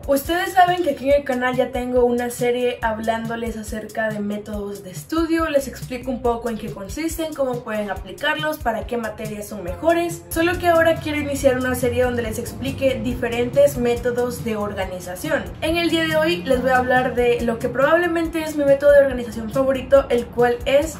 Ustedes saben que aquí en el canal ya tengo una serie hablándoles acerca de métodos de estudio, les explico un poco en qué consisten, cómo pueden aplicarlos, para qué materias son mejores. Solo que ahora quiero iniciar una serie donde les explique diferentes métodos de organización. En el día de hoy les voy a hablar de lo que probablemente es mi método de organización favorito, el cual es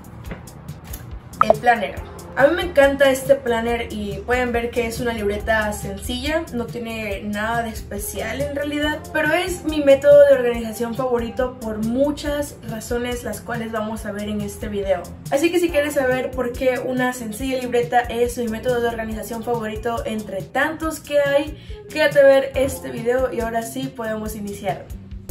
el planner. A mí me encanta este planner y pueden ver que es una libreta sencilla, no tiene nada de especial en realidad, pero es mi método de organización favorito por muchas razones, las cuales vamos a ver en este video. Así que si quieres saber por qué una sencilla libreta es mi método de organización favorito entre tantos que hay, quédate a ver este video y ahora sí podemos iniciar.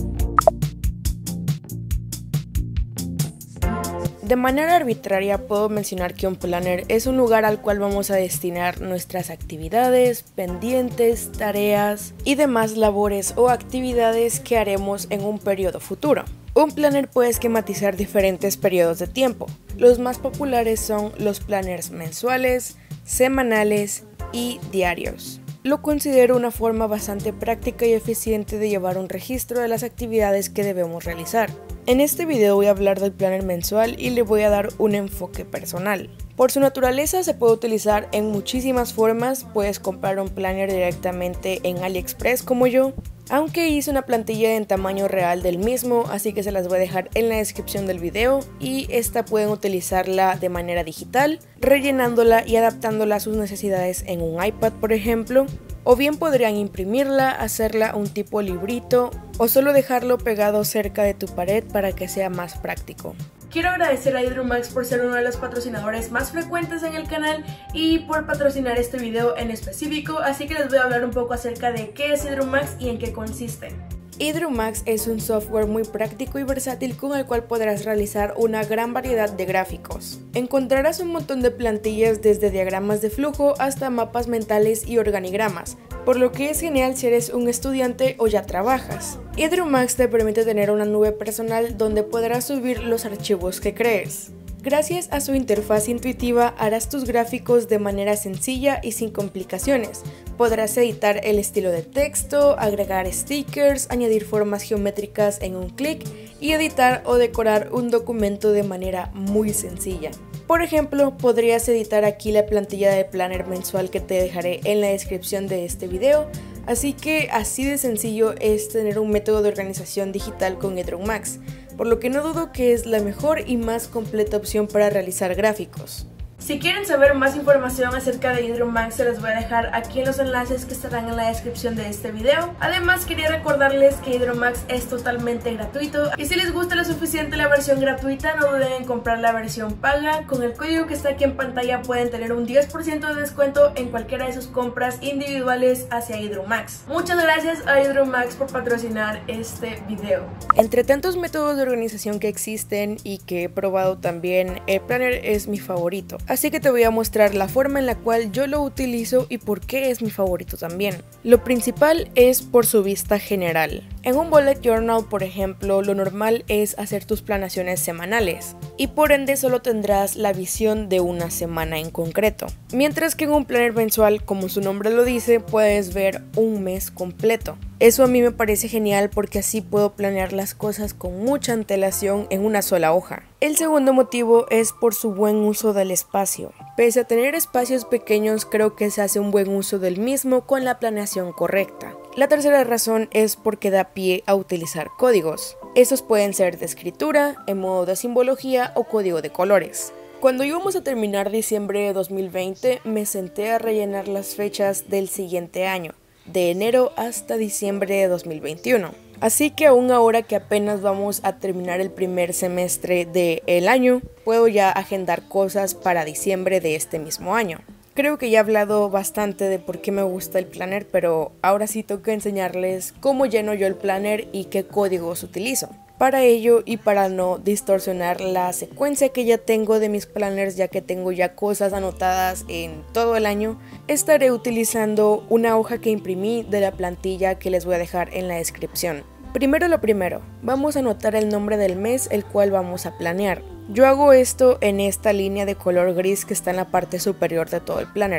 De manera arbitraria puedo mencionar que un planner es un lugar al cual vamos a destinar nuestras actividades, pendientes, tareas y demás labores o actividades que haremos en un periodo futuro. Un planner puede esquematizar diferentes periodos de tiempo. Los más populares son los planners mensuales, semanales y diarios. Lo considero una forma bastante práctica y eficiente de llevar un registro de las actividades que debemos realizar. En este video voy a hablar del planner mensual y le voy a dar un enfoque personal. Por su naturaleza se puede utilizar en muchísimas formas, puedes comprar un planner directamente en AliExpress como yo, aunque hice una plantilla en tamaño real del mismo, así que se las voy a dejar en la descripción del video y esta pueden utilizarla de manera digital, rellenándola y adaptándola a sus necesidades en un iPad por ejemplo. O bien podrían imprimirla, hacerla un tipo librito o solo dejarlo pegado cerca de tu pared para que sea más práctico. Quiero agradecer a Hydromax por ser uno de los patrocinadores más frecuentes en el canal y por patrocinar este video en específico, así que les voy a hablar un poco acerca de qué es Hydromax y en qué consiste. Hydromax es un software muy práctico y versátil con el cual podrás realizar una gran variedad de gráficos. Encontrarás un montón de plantillas desde diagramas de flujo hasta mapas mentales y organigramas, por lo que es genial si eres un estudiante o ya trabajas. Hydromax te permite tener una nube personal donde podrás subir los archivos que crees. Gracias a su interfaz intuitiva harás tus gráficos de manera sencilla y sin complicaciones. Podrás editar el estilo de texto, agregar stickers, añadir formas geométricas en un clic y editar o decorar un documento de manera muy sencilla. Por ejemplo, podrías editar aquí la plantilla de planner mensual que te dejaré en la descripción de este video. Así que así de sencillo es tener un método de organización digital con Hydromax, por lo que no dudo que es la mejor y más completa opción para realizar gráficos. Si quieren saber más información acerca de Hydromax, se los voy a dejar aquí en los enlaces que estarán en la descripción de este video. Además, quería recordarles que Hydromax es totalmente gratuito y si les gusta lo suficiente la versión gratuita, no duden en comprar la versión paga. Con el código que está aquí en pantalla pueden tener un 10% de descuento en cualquiera de sus compras individuales hacia Hydromax. Muchas gracias a Hydromax por patrocinar este video. Entre tantos métodos de organización que existen y que he probado también, el planner es mi favorito. Así que te voy a mostrar la forma en la cual yo lo utilizo y por qué es mi favorito también. Lo principal es por su vista general. En un bullet journal, por ejemplo, lo normal es hacer tus planeaciones semanales y por ende solo tendrás la visión de una semana en concreto. Mientras que en un planner mensual, como su nombre lo dice, puedes ver un mes completo. Eso a mí me parece genial porque así puedo planear las cosas con mucha antelación en una sola hoja. El segundo motivo es por su buen uso del espacio. Pese a tener espacios pequeños, creo que se hace un buen uso del mismo con la planeación correcta. La tercera razón es porque da pie a utilizar códigos. Esos pueden ser de escritura, en modo de simbología o código de colores. Cuando íbamos a terminar diciembre de 2020, me senté a rellenar las fechas del siguiente año, de enero hasta diciembre de 2021. Así que aún ahora que apenas vamos a terminar el primer semestre del año, puedo ya agendar cosas para diciembre de este mismo año. Creo que ya he hablado bastante de por qué me gusta el planner, pero ahora sí toca enseñarles cómo lleno yo el planner y qué códigos utilizo. Para ello y para no distorsionar la secuencia que ya tengo de mis planners, ya que tengo ya cosas anotadas en todo el año, estaré utilizando una hoja que imprimí de la plantilla que les voy a dejar en la descripción. Primero lo primero, vamos a anotar el nombre del mes el cual vamos a planear. Yo hago esto en esta línea de color gris que está en la parte superior de todo el planner.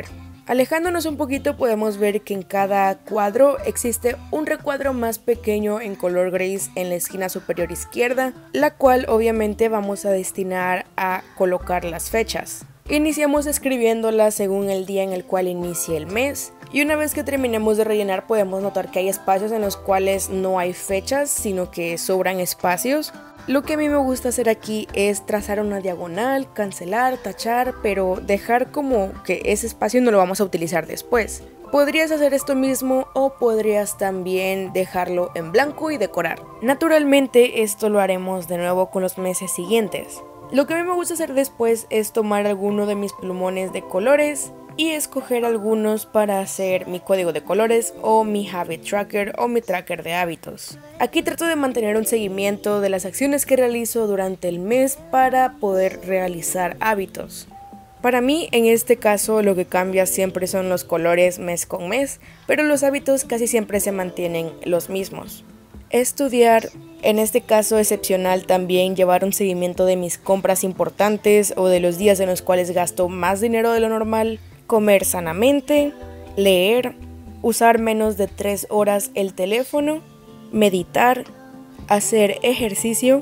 Alejándonos un poquito podemos ver que en cada cuadro existe un recuadro más pequeño en color gris en la esquina superior izquierda, la cual obviamente vamos a destinar a colocar las fechas. Iniciamos escribiéndolas según el día en el cual inicie el mes, y una vez que terminemos de rellenar podemos notar que hay espacios en los cuales no hay fechas, sino que sobran espacios. Lo que a mí me gusta hacer aquí es trazar una diagonal, cancelar, tachar, pero dejar como que ese espacio no lo vamos a utilizar después. Podrías hacer esto mismo o podrías también dejarlo en blanco y decorar. Naturalmente esto lo haremos de nuevo con los meses siguientes. Lo que a mí me gusta hacer después es tomar alguno de mis plumones de colores y escoger algunos para hacer mi código de colores o mi habit tracker o mi tracker de hábitos. Aquí trato de mantener un seguimiento de las acciones que realizo durante el mes para poder realizar hábitos. Para mí en este caso lo que cambia siempre son los colores mes con mes, pero los hábitos casi siempre se mantienen los mismos. Estudiar, en este caso excepcional también llevar un seguimiento de mis compras importantes o de los días en los cuales gasto más dinero de lo normal, comer sanamente, leer, usar menos de 3 horas el teléfono, meditar, hacer ejercicio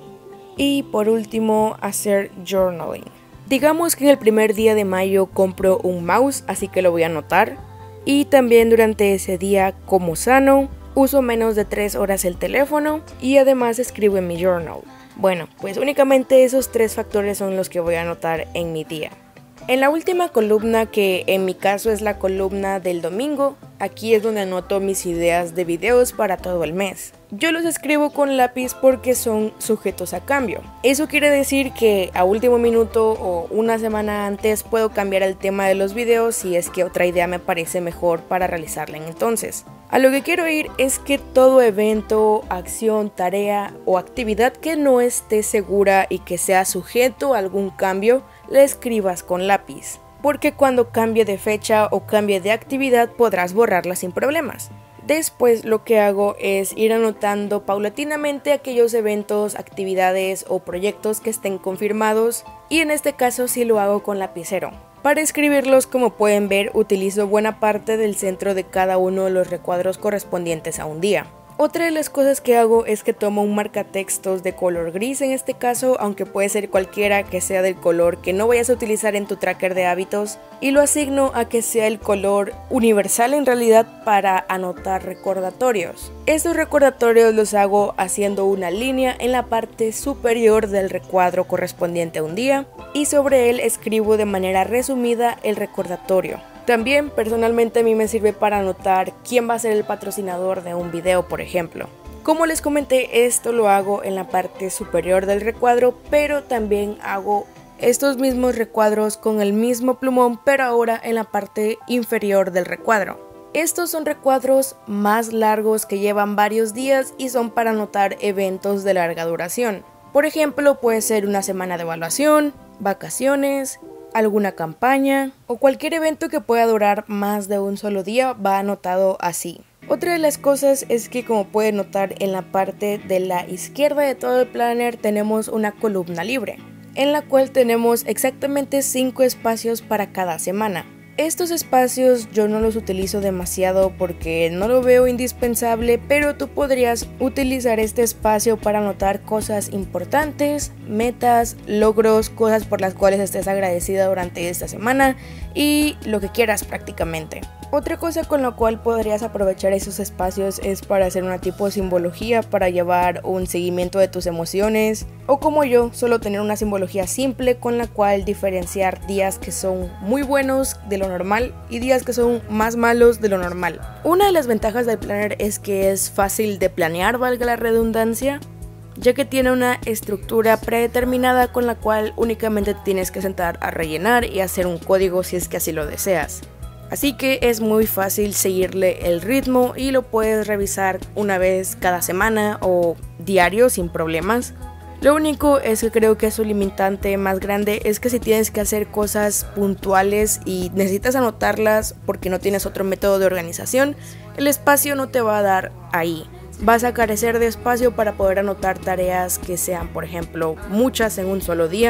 y por último hacer journaling. Digamos que en el primer día de mayo compro un mouse, así que lo voy a anotar, y también durante ese día como sano, uso menos de 3 horas el teléfono y además escribo en mi journal. Bueno, pues únicamente esos 3 factores son los que voy a anotar en mi día. En la última columna, que en mi caso es la columna del domingo, aquí es donde anoto mis ideas de videos para todo el mes. Yo los escribo con lápiz porque son sujetos a cambio. Eso quiere decir que a último minuto o una semana antes puedo cambiar el tema de los videos si es que otra idea me parece mejor para realizarla en entonces. A lo que quiero ir es que todo evento, acción, tarea o actividad que no esté segura y que sea sujeto a algún cambio, la escribas con lápiz, porque cuando cambie de fecha o cambie de actividad podrás borrarla sin problemas. Después lo que hago es ir anotando paulatinamente aquellos eventos, actividades o proyectos que estén confirmados, y en este caso sí lo hago con lapicero. Para escribirlos, como pueden ver, utilizo buena parte del centro de cada uno de los recuadros correspondientes a un día. Otra de las cosas que hago es que tomo un marcatextos de color gris en este caso, aunque puede ser cualquiera que sea del color que no vayas a utilizar en tu tracker de hábitos, y lo asigno a que sea el color universal en realidad para anotar recordatorios. Estos recordatorios los hago haciendo una línea en la parte superior del recuadro correspondiente a un día y sobre él escribo de manera resumida el recordatorio. También personalmente a mí me sirve para anotar quién va a ser el patrocinador de un video, por ejemplo. Como les comenté, esto lo hago en la parte superior del recuadro, pero también hago estos mismos recuadros con el mismo plumón, pero ahora en la parte inferior del recuadro. Estos son recuadros más largos que llevan varios días y son para anotar eventos de larga duración. Por ejemplo, puede ser una semana de evaluación, vacaciones, alguna campaña o cualquier evento que pueda durar más de un solo día va anotado así. Otra de las cosas es que, como pueden notar, en la parte de la izquierda de todo el planner tenemos una columna libre, en la cual tenemos exactamente 5 espacios para cada semana. Estos espacios yo no los utilizo demasiado porque no lo veo indispensable, pero tú podrías utilizar este espacio para anotar cosas importantes, metas, logros, cosas por las cuales estés agradecida durante esta semana y lo que quieras prácticamente. Otra cosa con la cual podrías aprovechar esos espacios es para hacer una tipo de simbología para llevar un seguimiento de tus emociones, o como yo, solo tener una simbología simple con la cual diferenciar días que son muy buenos de lo normal y días que son más malos de lo normal. Una de las ventajas del planner es que es fácil de planear, valga la redundancia, ya que tiene una estructura predeterminada con la cual únicamente te tienes que sentar a rellenar y hacer un código si es que así lo deseas. Así que es muy fácil seguirle el ritmo y lo puedes revisar una vez cada semana o diario sin problemas. Lo único es que creo que su limitante más grande es que si tienes que hacer cosas puntuales y necesitas anotarlas porque no tienes otro método de organización, el espacio no te va a dar ahí. Vas a carecer de espacio para poder anotar tareas que sean, por ejemplo, muchas en un solo día,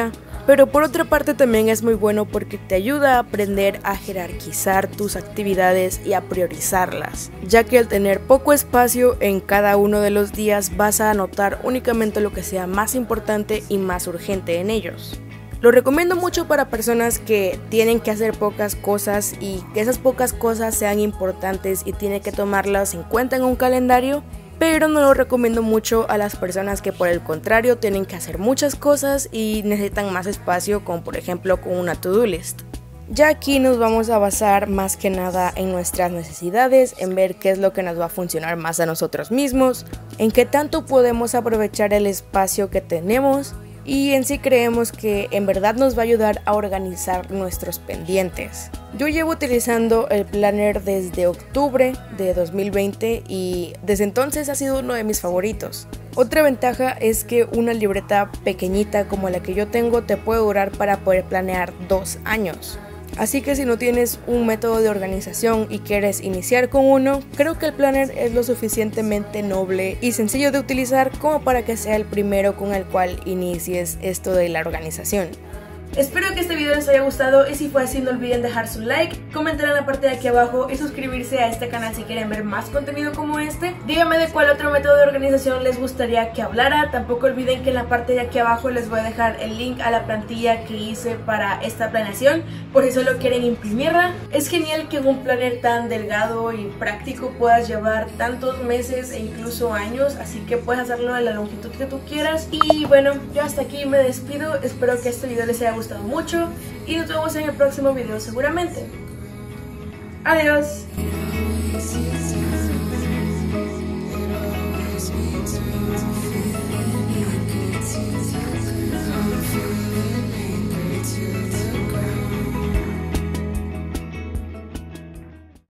Pero por otra parte también es muy bueno porque te ayuda a aprender a jerarquizar tus actividades y a priorizarlas, ya que al tener poco espacio en cada uno de los días vas a anotar únicamente lo que sea más importante y más urgente en ellos. Lo recomiendo mucho para personas que tienen que hacer pocas cosas y que esas pocas cosas sean importantes y tienen que tomarlas en cuenta en un calendario. Pero no lo recomiendo mucho a las personas que por el contrario tienen que hacer muchas cosas y necesitan más espacio, como por ejemplo con una to-do list. Ya aquí nos vamos a basar más que nada en nuestras necesidades, en ver qué es lo que nos va a funcionar más a nosotros mismos, en qué tanto podemos aprovechar el espacio que tenemos y en sí creemos que en verdad nos va a ayudar a organizar nuestros pendientes. Yo llevo utilizando el planner desde octubre de 2020 y desde entonces ha sido uno de mis favoritos. Otra ventaja es que una libreta pequeñita como la que yo tengo te puede durar para poder planear 2 años. Así que si no tienes un método de organización y quieres iniciar con uno, creo que el planner es lo suficientemente noble y sencillo de utilizar como para que sea el primero con el cual inicies esto de la organización. Espero que este video les haya gustado y si fue así no olviden dejar su like, comentar en la parte de aquí abajo y suscribirse a este canal si quieren ver más contenido como este. Díganme de cuál otro método de organización les gustaría que hablara. Tampoco olviden que en la parte de aquí abajo les voy a dejar el link a la plantilla que hice para esta planeación por si solo quieren imprimirla. Es genial que en un planner tan delgado y práctico puedas llevar tantos meses e incluso años, así que puedes hacerlo de la longitud que tú quieras. Y bueno, yo hasta aquí me despido, espero que este video les haya gustado mucho y nos vemos en el próximo video seguramente. Adiós.